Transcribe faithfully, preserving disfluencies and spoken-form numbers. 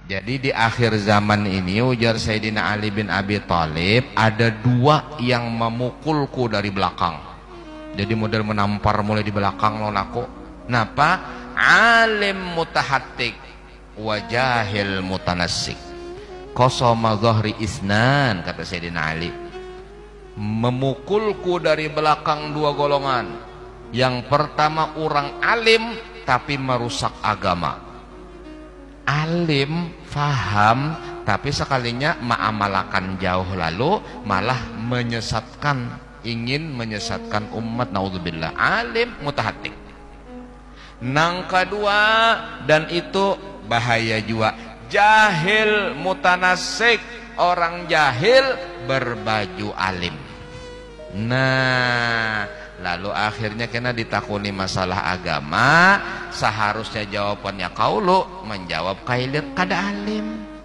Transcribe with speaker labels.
Speaker 1: Jadi di akhir zaman ini ujar Sayyidina Ali bin Abi Thalib, ada dua yang memukulku dari belakang. Jadi model menampar mulai di belakang nonaku. Napa? Alim mutahattik wa jahil mutanassik. Qasama dhahri isnan, kata Sayyidina Ali. Memukulku dari belakang dua golongan. Yang pertama orang alim tapi merusak agama. Alim, faham, tapi sekalinya ma'amalakan jauh lalu malah menyesatkan, ingin menyesatkan umat, naudzubillah. Alim mutahattik. Nang kedua, dan itu bahaya juga, jahil mutanasik, orang jahil berbaju alim. Nah, lalu akhirnya kena ditakuni masalah agama, seharusnya jawabannya kaulu menjawab kailir kada alim.